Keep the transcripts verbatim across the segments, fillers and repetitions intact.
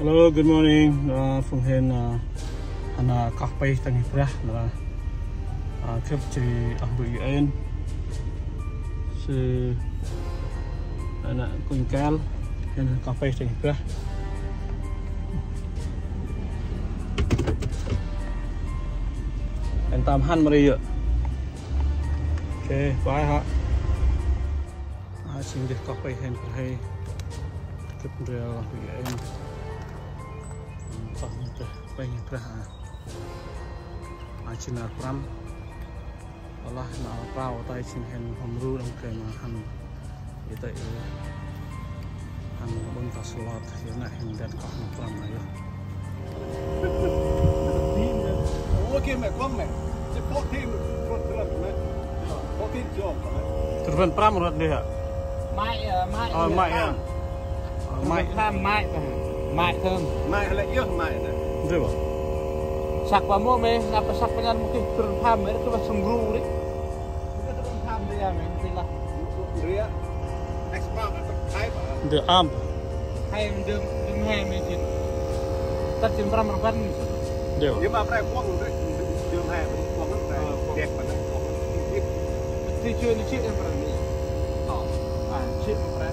Hello, good morning. Uh, from here, uh, and uh, coffee tangi prah, nah, uh, trip ciri ambil ain, se, anak kuingkal, and coffee tangi prah. And tam han mari yuk. Okay, bye ha. I sing this coffee hand for hey. Trip real ambil ain. Có những cái quay những cái à trên là pram, đó là nó bao tay trên hình hồng ru đồng cái mà hành để tại hành bên cả slot hiện nay hình đèn có một pram này rồi. Ủa kia mẹ con mẹ, cái pot thêm một lần mẹ, pot thêm chưa? Từ bên pram rồi đi hả? Mai mai. Ờ mai à? Mai pram mai. Mai thơm. Mai lại yêu mai này. Được không? Sak pamu me, apa sak penyan mungkin turun pam, itu pas sungguh deh. Kita turun pam dia, mestilah. Dia, ekspor atau hai pak? Được am. Hai dem dem hai mungkin. Tất nhiên pram rồi kan. Được. Nhưng mà phải quăng đấy, dem hai quăng nó phải đẹp vào đấy. Thì chưa đi chết em pram đi. Ờ, à chết pram.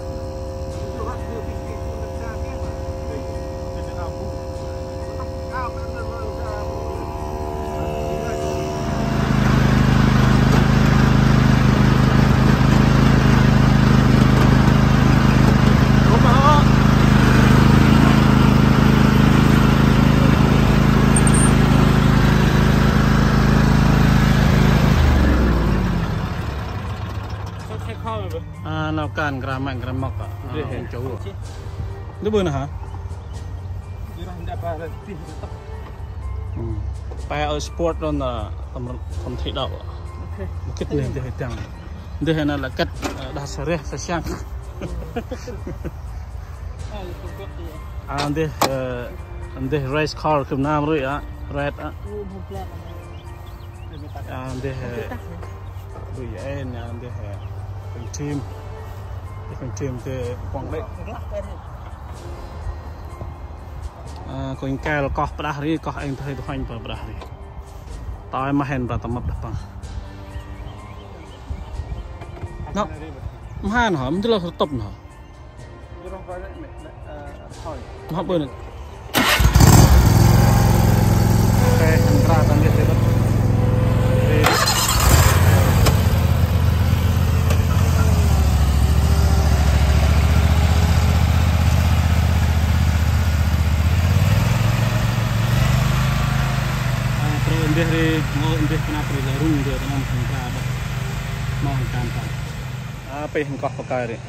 À, nào càn gram mạnh gram mọc à? Để hình chú à? Nước bươn hả? Bài ở sport đó là không thấy đâu. Kết liền để tăng. Đây là cách đa số rẻ sẽ sang. À, đây đây race car của Nam rồi á, red á. À, đây bây giờ em đâyเป็นทีมเป็นทีมที่กองเล็กอ่าคนแก่เราก็ประหารก็เองที่ทุกคนประหารตายมาเห็นประตมับดับปังเนาะมันห่านเหรอมันจะเราตบเหรอมาเปิดหนึ่งโอเคอันตราตันเดียวเลยDari mau indih kenapa larung dia dalam hengkang mau hengkang apa yang kau pakai ni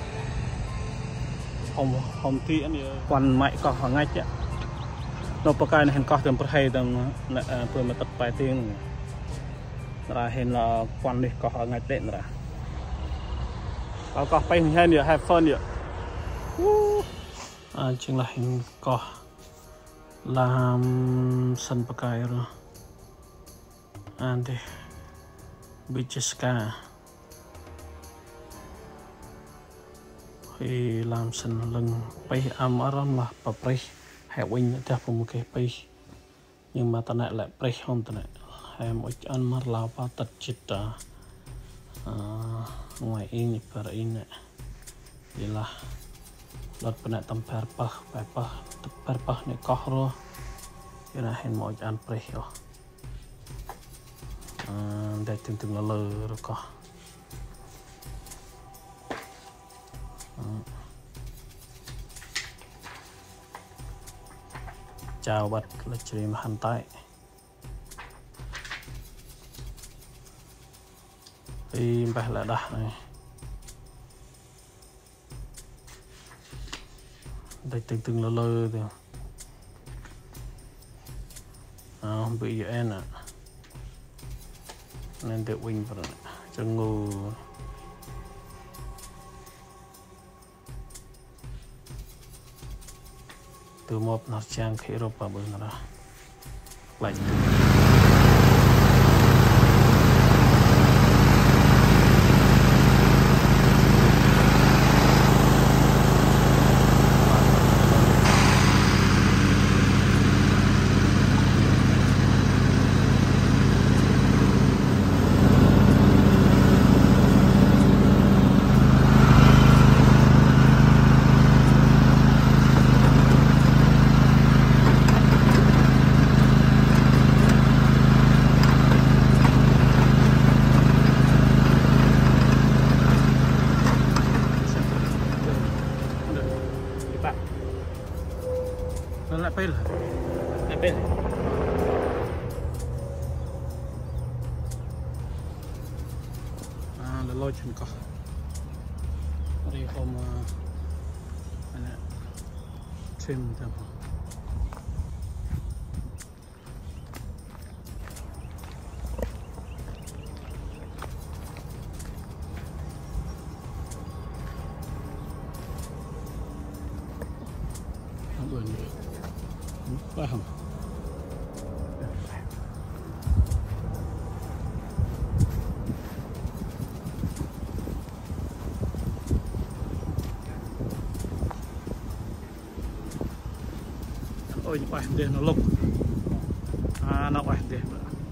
hom hom ti ni quan mai kau hangat ya no pakai ni hengkang dan perhai dan per mata pai ting ra hen la quan ni kau hangat dek ra kau kau pai hen dia have fun dia ah chính là hình kau làm sân pakai rồi Ante Bicheska thì làm sân lưng bay am ở mà bà bay hẹp wing đẹp một cái bay nhưng mà ta lại lại bay không ta lại hay mỗi ăn mà lao ba tật chít à ngoài in per in này vậy là lót bên này tầm per pa per pa per pa này có rồi vậy là hay mỗi ăn bay rồi đây từng từng là lơ rồi có chào bật là stream hành tay thì bài là đặt này đây từng từng là lơ rồi à, không bị vậy nè nên để wing vào cho ngu từ một nó trang khí rồi vào bên đó lại nó lại pin lại pin à là lôi chân cỏ đi hôm anh ạ trim thêm buồn quá không ôi quay để nó lục à nó quay để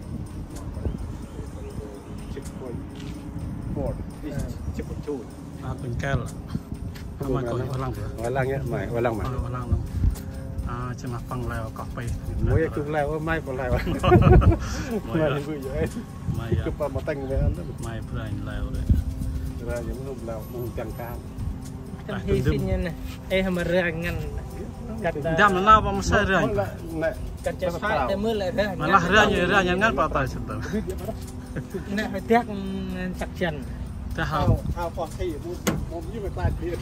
à từng cái là mà coi vào lăng vào lăng nhé mày vào lăng mà vào lăng luôn à chỉ mà phăng leo cọp bay mỗi chục leo mai vào leo mày vui vậy mày chụp vào một tầng về ăn đó mày phải leo đấy ra những hôm leo mông càng cao trong hy sinh nhân này em mà ra ngăn đam nó nào mà sai rồi cắt chặt phải để mưa lại ra mà là ra như ra như ngắt vào tay sụp tới nè phải tiếc chặt chân ta ao hao ao phò thi mua mua như vậy ta thiệt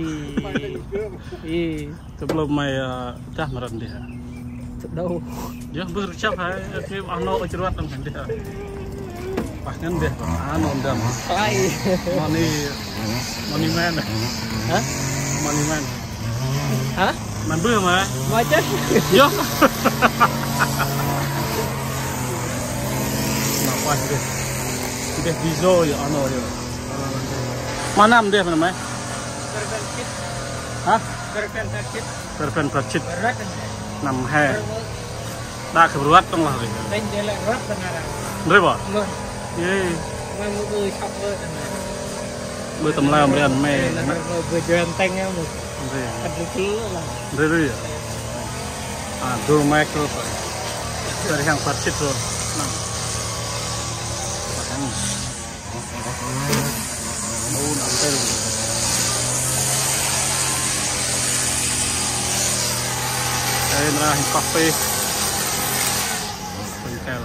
y từ lúc mày ta mà rần đi hả đâu giờ bữa chắc phải cái anh nó ở trên đất đang đi hả phải ngăn đi à nôn đầm phải money money man này hả money man hả mình bữa mà mà chết vô mà quay đi đi video rồi anh nói rồi mà nằm đi phải không hả perpen percit nằm hè đã khởi phát trong là gì đây đây là rất là nè đấy bỏ vâng ye mà một người học vừa bữa tầm lao mới ăn mè vừa chơi ăn tanh nhau một gì ăn được thứ là đấy đấy à đồ mai cơ phải dari yang percit rồi nằm ô nằm đây đây là hình cà phê hình kèo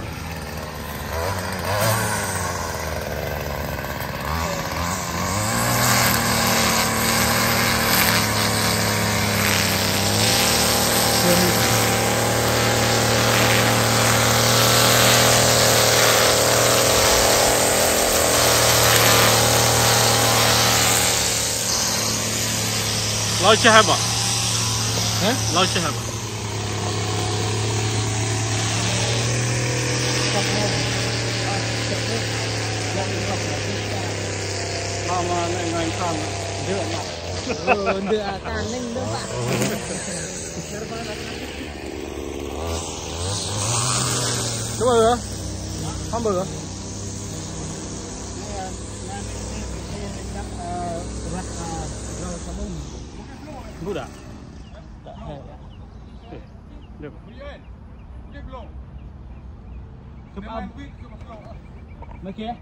lôi chơi hả hả lôi chơi hả mà mà này ngành con dựa mặt ừ dựa tàn ninh đó bạn đúng rồi không bự bự đã được chụp âm mấy kia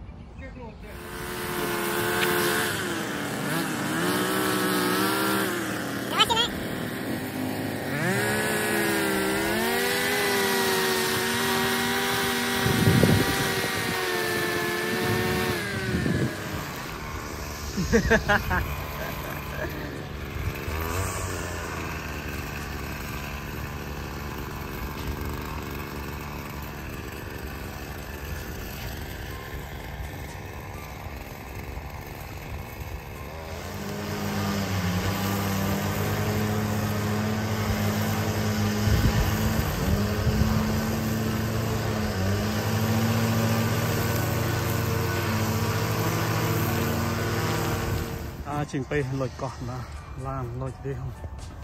chỉnh pe lôi cỏ là làm lôi đi không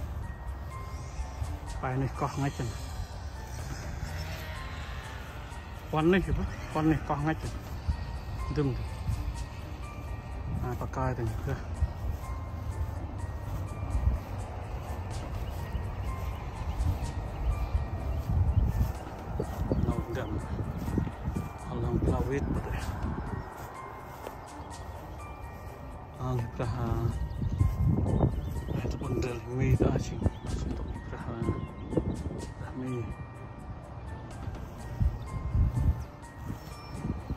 bài này cỏ ngay chân con này con này cỏ ngay chân đừng à bạc cài từng kia lâu đậm lâu lâu vít ang praha itu pun dari mei dah sih untuk praha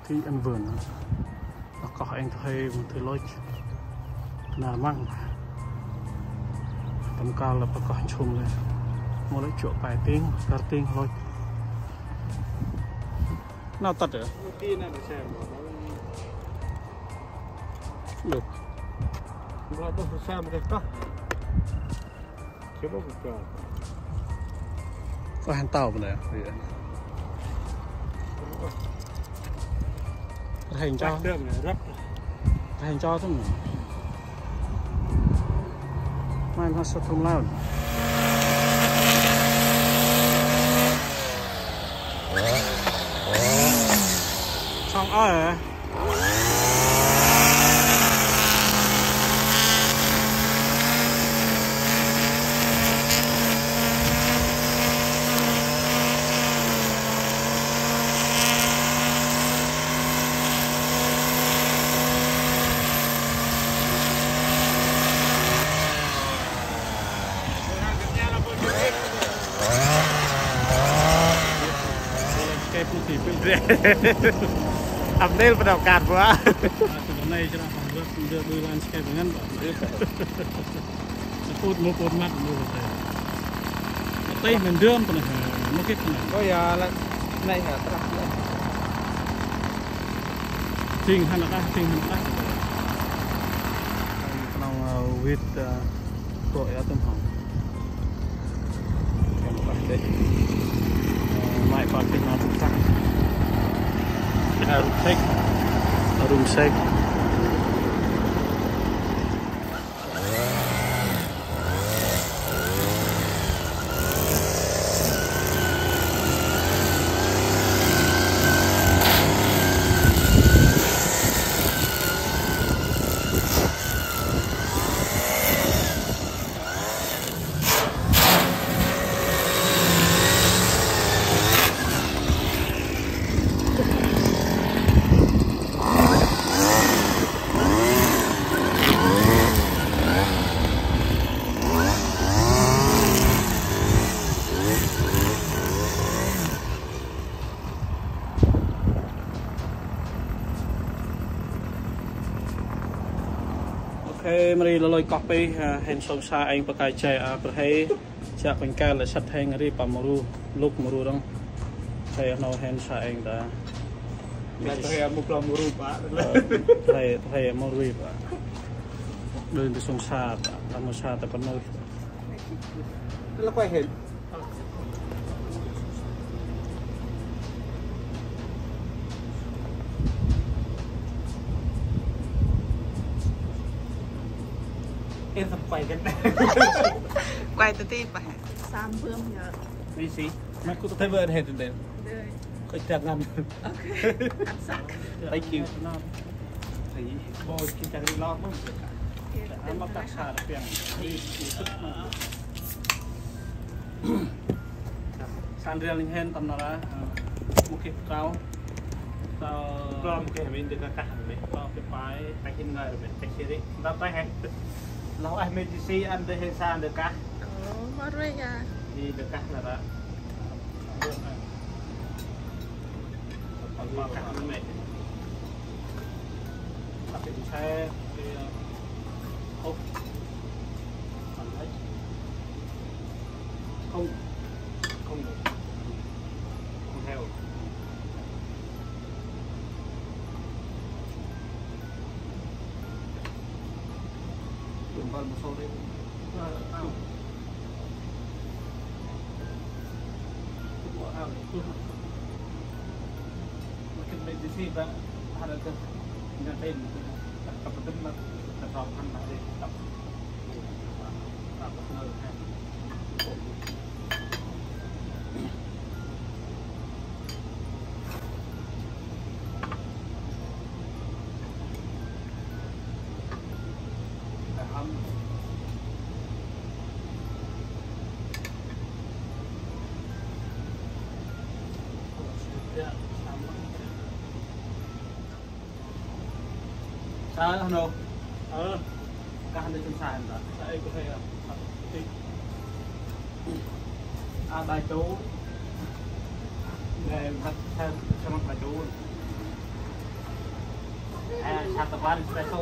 cái ăn vườn nó có anh thuê một thứ lối là măng tầm cao là bà có chùm lên mua lấy chỗ bài tiếng cả tiếng thôi nào tật rồi được Nó có xem cái đó chứ không có có hàng tàu bên này hành cho rất hành cho thôi mai nó sẽ thông lao xong ơi update pada okat gua. Này cho nó phòng được được đưa landscape ngắn bảo phút một phút mắt đưa về tây mình đưa một này một cái này Có giờ là này hả tất cả ting hay là cái ting hay là nó with tội ở tâm hồn em phải đấy lại còn cái nào cũng tăng room sake room sake Mari loloi copy hen song sa anh pakai chai a perhai cha pengkal le sat heng ri pamaru luk maru dong chai no hen sa anh ta Saya mau pulang muru pak. thầy thầy maru pa đơn từ song sa ta lamo sa ta pano Nó quay hình em tập quay cái này quay từ ti phải sam bươm nhờ đi xí mà cũng thấy vợ hết rồi đời coi chặt ngăn ok ăn sẵn thank you thì bôi cái chặt đi lo không ăn mặc đặc sản là đi sức mà san real linh hen tầm nào đó một cái rau rau lo cái mình được cả mình rau cái bài tại hiện nay rồi mình chạy xe đi đáp tay hay lâu ai mình đi ăn tới hết san được cả ồ mất rồi à đi được cả là đó còn qua cả này tập cái xe cái hộp còn thấy không không được không theo đừng vào một số đây mungkin di sini ada ke ngapain apa tempat atau kan ada apa apa kenal kan sao không đâu ờ các anh đi trên sàn đó đây có thể là à bài chú để thật theo cho nó bài chú ชาตะวันสเปโซ่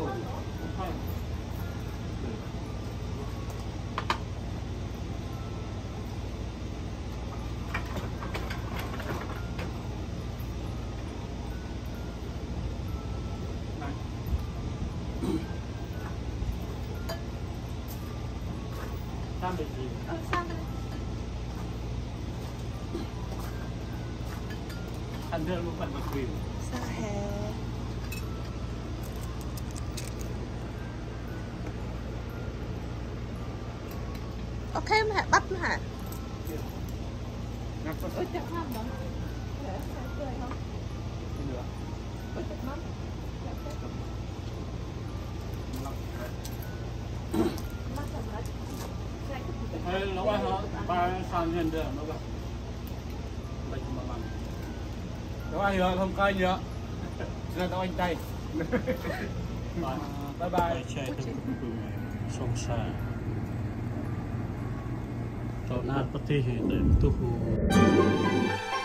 สร้างเป็นดีเออสร้างเลยท่านเรื่องลูกมันมาคุยสร้างแฮโอเคไหมฮะบัดไหมฮะนักก็เออจะห้ามบ้างเดี๋ยวใส่เกลือเขาเหลือเออจะห้ามมาสำหรับใส่กระปุกเฮ้ยแล้วว่าเขาปลาสามเงินเดือนแล้วแบบไปจุ่มมันแล้วว่าเยอะทำการเยอะจะต้องอันใจบายบายไปแช่ถึงสงสารต่อหน้าปฏิเหตุเลยทุกคน